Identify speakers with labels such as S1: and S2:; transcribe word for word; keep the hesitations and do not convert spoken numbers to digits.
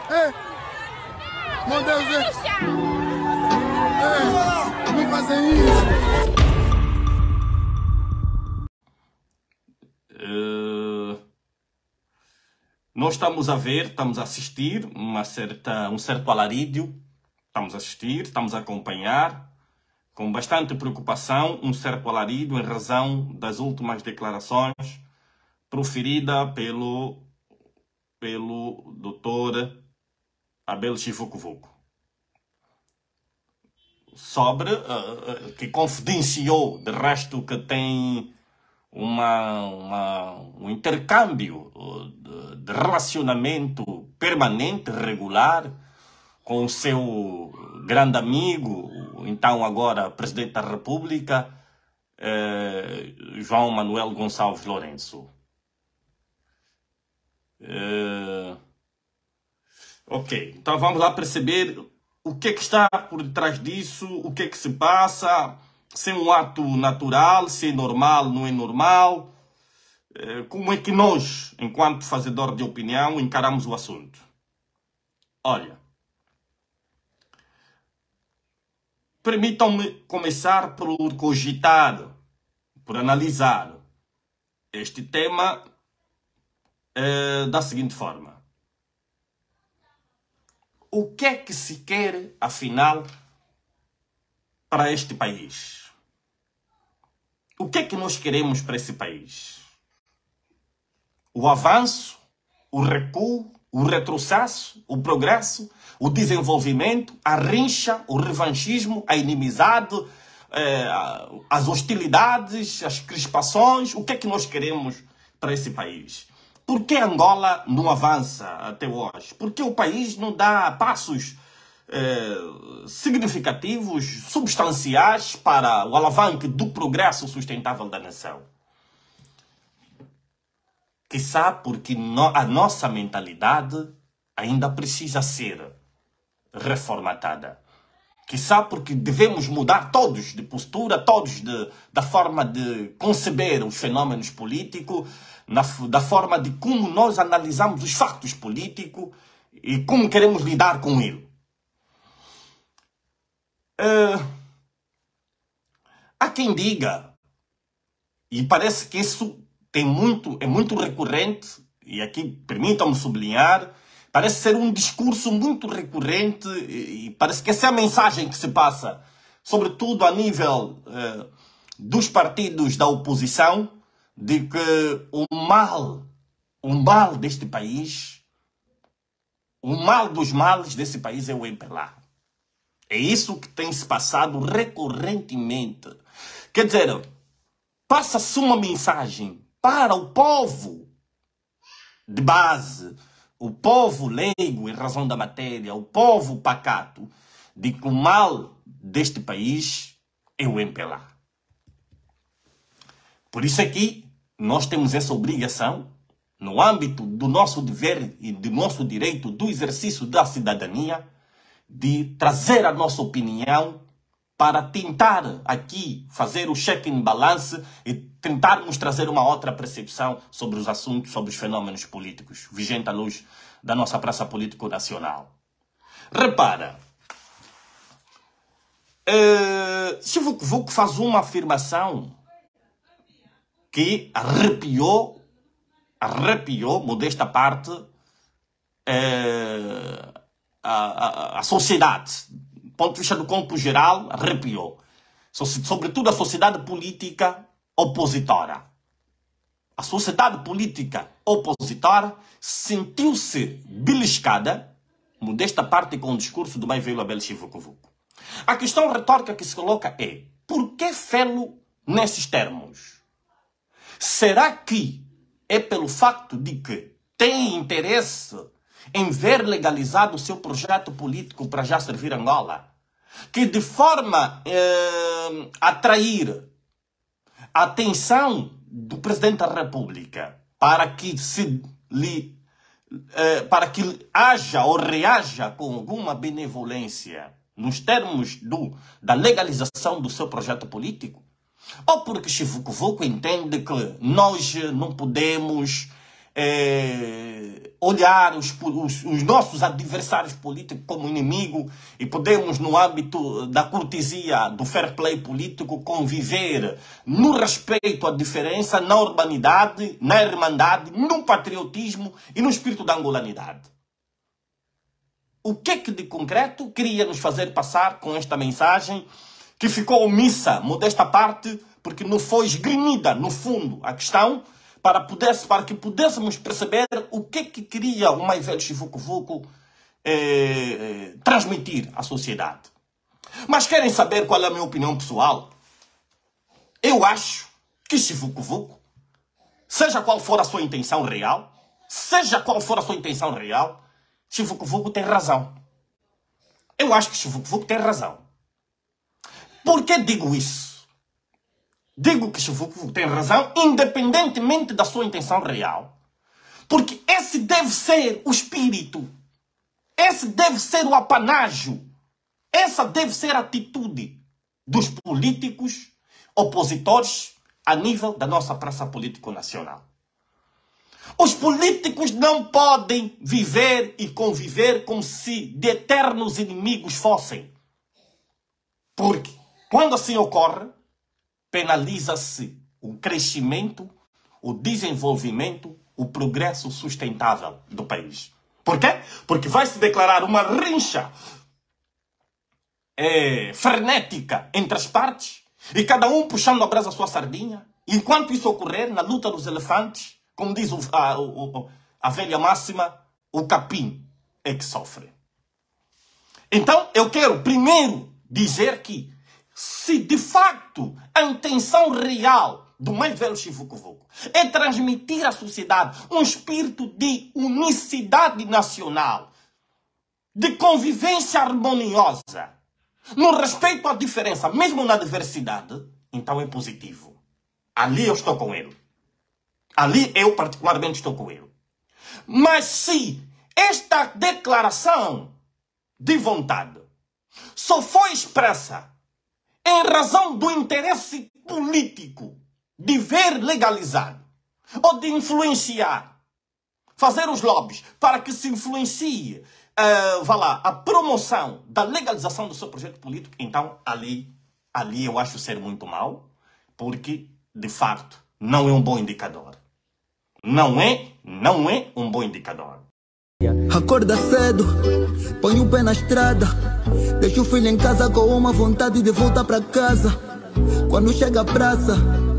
S1: É. Meu Deus, é. É. Não fazem isso.
S2: Uh, nós estamos a ver, estamos a assistir uma certa, um certo alarido. Estamos a assistir, estamos a acompanhar com bastante preocupação um certo alarido em razão das últimas declarações proferidas pelo, pelo doutor Abel Chivucovuco, sobre, uh, que confidenciou, de resto, que tem uma, uma, um intercâmbio de, de relacionamento permanente, regular, com o seu grande amigo, então agora Presidente da República, eh, João Manuel Gonçalves Lourenço. Eh, ok, então vamos lá perceber o que é que está por detrás disso, o que é que se passa, se é um ato natural, se é normal, não é normal, eh, como é que nós, enquanto fazedor de opinião, encaramos o assunto. Olha, permitam-me começar por cogitar, por analisar este tema eh, da seguinte forma. O que é que se quer, afinal, para este país? O que é que nós queremos para esse país? O avanço, o recuo, o retrocesso, o progresso, o desenvolvimento, a rincha, o revanchismo, a inimizade, eh, as hostilidades, as crispações? O que é que nós queremos para esse país? Por que Angola não avança até hoje? Por que o país não dá passos eh, significativos, substanciais para o alavanque do progresso sustentável da nação? Quizá porque no, a nossa mentalidade ainda precisa ser reformatada. Quizá porque devemos mudar todos de postura, todos de, da forma de conceber os fenômenos políticos, na, da forma de como nós analisamos os fatos políticos e como queremos lidar com ele. Uh, há quem diga, e parece que isso tem muito, é muito recorrente, e aqui permitam-me sublinhar, parece ser um discurso muito recorrente e parece que essa é a mensagem que se passa, sobretudo a nível eh, dos partidos da oposição, de que o mal, o mal deste país, o mal dos males desse país é o M P L A. É isso que tem se passado recorrentemente. Quer dizer, passa-se uma mensagem para o povo de base, o povo leigo em razão da matéria, o povo pacato, de que o mal deste país é o M P L A. Por isso aqui, nós temos essa obrigação, no âmbito do nosso dever e do nosso direito do exercício da cidadania, de trazer a nossa opinião para tentar aqui fazer o check and balance e tentarmos trazer uma outra percepção sobre os assuntos, sobre os fenômenos políticos, vigente à luz da nossa praça político-nacional. Repara, uh, Chivucovuco faz uma afirmação que arrepiou, arrepiou, modesta parte, uh, a, a, a sociedade. Do ponto de vista do campo geral, arrepiou. Sobretudo a sociedade política opositora. A sociedade política opositora sentiu-se beliscada, modesta parte com o discurso do mais velho Abel Chivucovuco. A questão retórica que se coloca é: por que fê-lo nesses termos? Será que é pelo facto de que tem interesse em ver legalizado o seu projeto político para já servir Angola, que de forma eh, a atrair a atenção do Presidente da República para que se lhe, eh, para que haja ou reaja com alguma benevolência nos termos do, da legalização do seu projeto político? Ou porque Chivucovuco entende que nós não podemos é, olhar os, os, os nossos adversários políticos como inimigo e podemos, no âmbito da cortesia, do fair play político, conviver no respeito à diferença, na urbanidade, na irmandade, no patriotismo e no espírito da angolanidade. O que é que de concreto queria nos fazer passar com esta mensagem que ficou omissa, modesta parte, porque não foi esgrimida, no fundo, a questão, para, pudesse, para que pudéssemos perceber o que é que queria o mais velho Chivuco-Vuco eh, transmitir à sociedade. Mas querem saber qual é a minha opinião pessoal? Eu acho que Chivuco-Vuco, seja qual for a sua intenção real, seja qual for a sua intenção real, Chivuco-Vuco tem razão. Eu acho que Chivuco-Vuco tem razão. Por que digo isso? Digo que Chivuco-Vuco tem razão, independentemente da sua intenção real. Porque esse deve ser o espírito. Esse deve ser o apanágio. Essa deve ser a atitude dos políticos opositores a nível da nossa praça político-nacional. Os políticos não podem viver e conviver como se de eternos inimigos fossem. Porque, quando assim ocorre, penaliza-se o crescimento, o desenvolvimento, o progresso sustentável do país. Por quê? Porque vai se declarar uma rincha é, frenética entre as partes e cada um puxando a brasa à sua sardinha. Enquanto isso ocorrer, na luta dos elefantes, como diz o, a, o, a velha máxima, o capim é que sofre. Então, eu quero primeiro dizer que, se de facto a intenção real do mais velho Chivuco-Vuco é transmitir à sociedade um espírito de unicidade nacional, de convivência harmoniosa, no respeito à diferença, mesmo na diversidade, então é positivo. Ali eu estou com ele. Ali eu particularmente estou com ele. Mas se esta declaração de vontade só foi expressa em razão do interesse político de ver legalizado ou de influenciar, fazer os lobbies para que se influencie uh, vá lá, a promoção da legalização do seu projeto político, então ali, ali eu acho ser muito mal, porque de facto não é um bom indicador. Não é, não é um bom indicador.
S3: Acorda cedo, põe o pé na estrada, deixa o filho em casa com uma vontade de voltar para casa. Quando chega a praça,